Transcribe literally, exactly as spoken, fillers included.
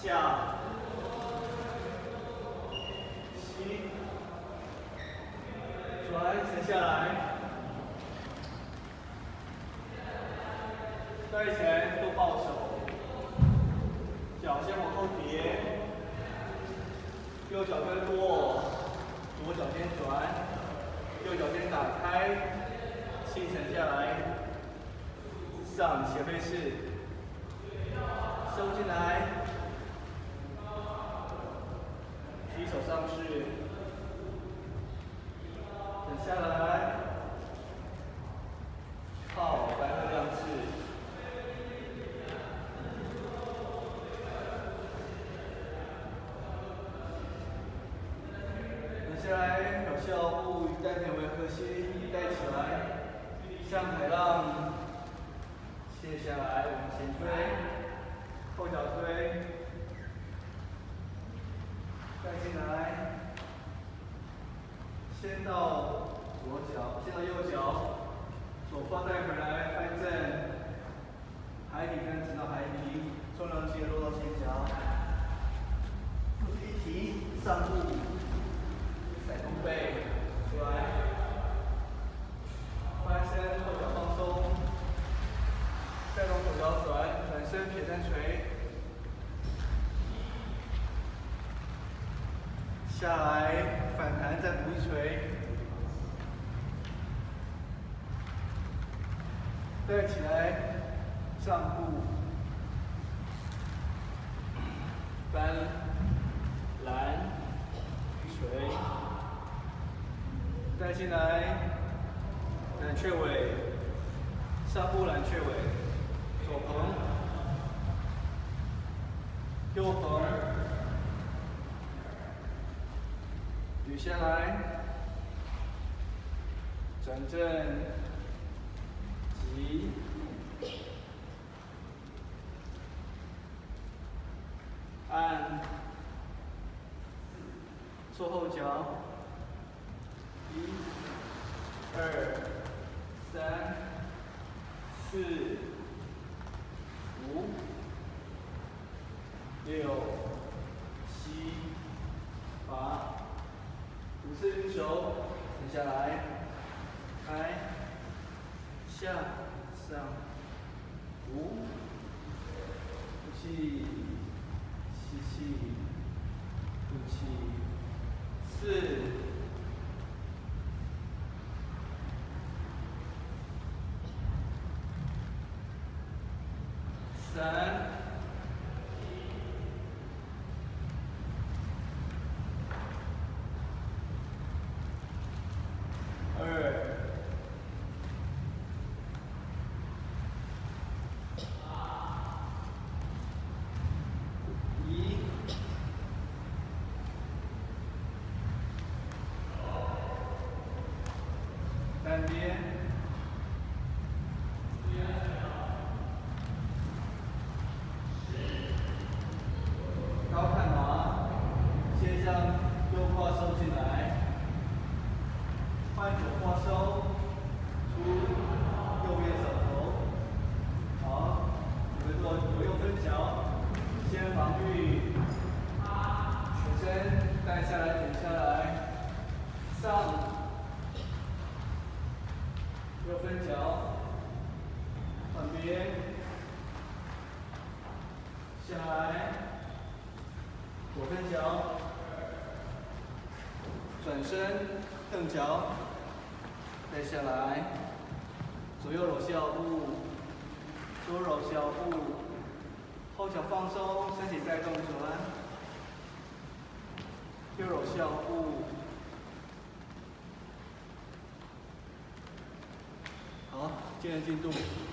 下，吸，转，沉下来，对前多抱手，脚先往后叠，右脚跟落，左脚先转，右脚先打开，气沉下来，上斜飞式，收进来，提手上去，等下来，靠白鹤亮翅。 接下来有效步以丹田为核心，带起来，向海浪卸下来，往前推，后脚推，带进来，先到左脚，先到右脚，左胯带回来，翻正，海底跟直到海底，重量级落到前脚，肚子一提，上步。 踩弓背，出来，翻身，后脚放松，带动左脚转，转身撇三垂，下来反弹再补一锤，带起来，上步，翻，拦，锤。 带进来，揽雀尾，上步揽雀尾，左横，右横，捋下来，转正，急，按，做后脚。 一、二、三、四、五、六、七、八，五次运手，停下来，开，下、上、五，呼气，吸气，吐气，四。 三、二、一，单边。 高看马，先将右胯收进来，换左胯收，出右边手头。好，我们做左右分脚，先防御，全身带下来，点下来，上，右分脚，换边，下来。 左分脚，转身蹬脚，带下来，左右揉小步，左揉小步，后脚放松，身体带动转，右揉小步，好，今天进度。